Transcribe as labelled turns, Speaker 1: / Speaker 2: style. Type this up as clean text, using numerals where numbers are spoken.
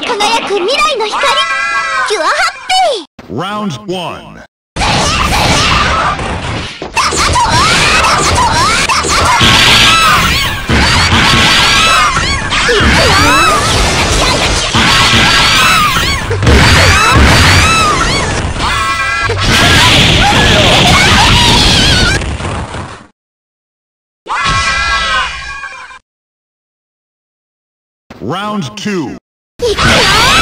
Speaker 1: 輝く未来の光、キュアハッピー。
Speaker 2: Round 1. Round 2.